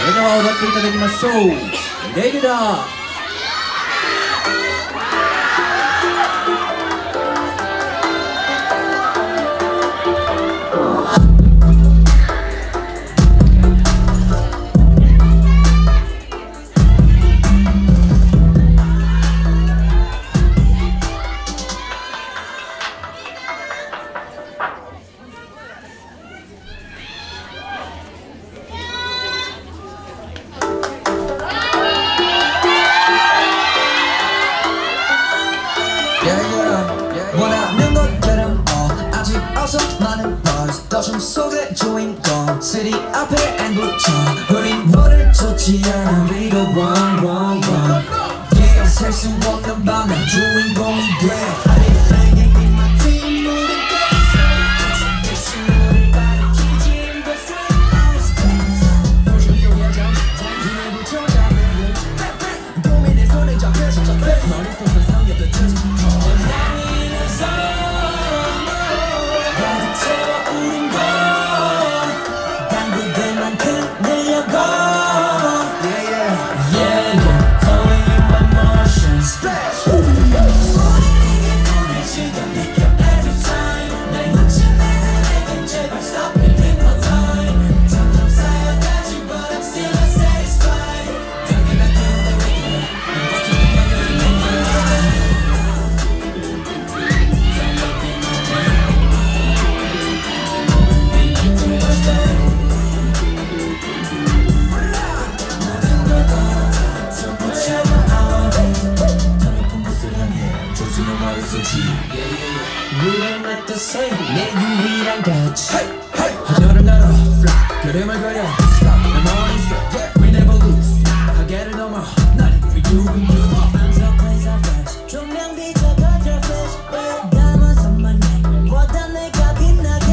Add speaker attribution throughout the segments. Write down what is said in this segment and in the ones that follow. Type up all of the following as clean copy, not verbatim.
Speaker 1: それでは踊っていただきましょう。レギュラー。
Speaker 2: 원하는 것들은 아직 어서 많은 buzz 도심 속의 주인공 city 앞에 안 붙여 우린 뭐를 좋지 않아 we go wrong wrong wrong yeah 셀 수 없는 밤의 주인공이 돼 We're not the same 내 유일한 가치 하늘을 날아 fly 그림을 그려 stop 내 머릿속 we never lose 하계를 넘어 나를 we do I'm so crazy fresh 조명 비춰 cut flash 담아서만 해 보다 내가 빛나게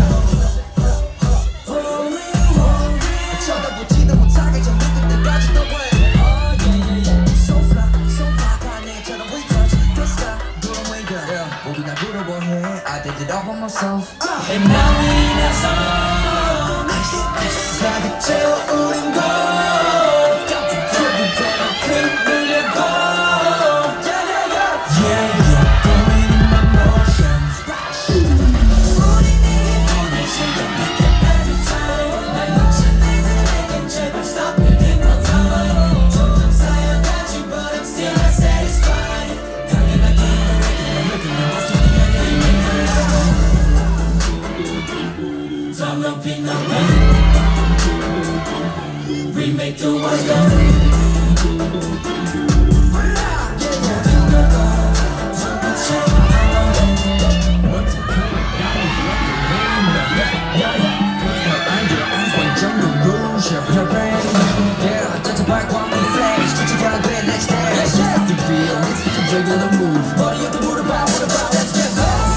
Speaker 2: Holy holy 쳐다보지도 못하게 저 밑에 때까지 더 왜 Oh yeah yeah yeah So fly so fly 가네처럼 we touch the sky Boom we go 모두 날 부러워해 I did it all by myself And now we in a zone 가득 채워 우린 걸 그대로 흔들려고 Yeah yeah Going in my motions 우리 네게 보낼 시간 느껴 every time 날 놓친 내겐 제발 stop it in my time 점점 쌓여가지 but I'm still not satisfied 당연하게 내 모습이 더 높이 높이 We make the world go Regular move Body of the Buddha bow, let's get lost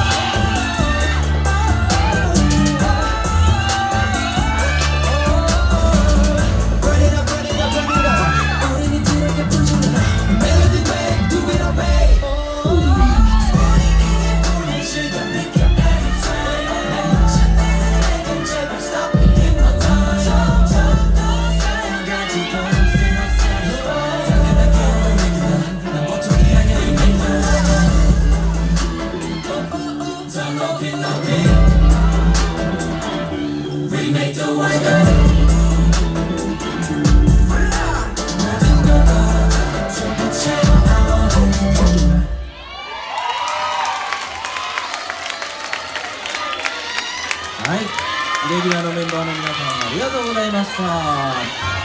Speaker 2: Burn it up, burn it up, burn it up 우리는 지르게 부르는 Melody babe, do it all babe 우리 네게 보낸 시간 느껴 every time 날 놓친 내겐 제발 stop it in my time 점점 더 쌓여가지 but I'm still not satisfied 당연하게 regular 난 보통이 We make the world go
Speaker 1: はい、レギュラーのメンバーの皆さんありがとうございました。